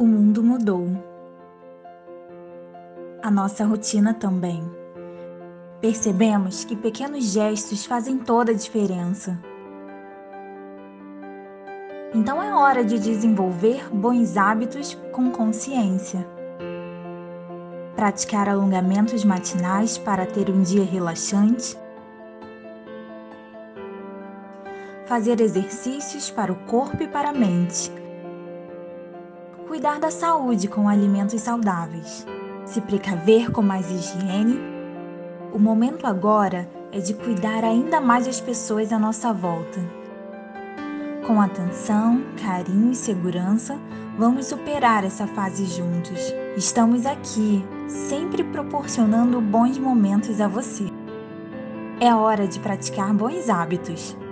O mundo mudou. A nossa rotina também. Percebemos que pequenos gestos fazem toda a diferença. Então é hora de desenvolver bons hábitos com consciência. Praticar alongamentos matinais para ter um dia relaxante. Fazer exercícios para o corpo e para a mente. Cuidar da saúde com alimentos saudáveis. Se precaver com mais higiene. O momento agora é de cuidar ainda mais das pessoas à nossa volta. Com atenção, carinho e segurança, vamos superar essa fase juntos. Estamos aqui, sempre proporcionando bons momentos a você. É hora de praticar bons hábitos.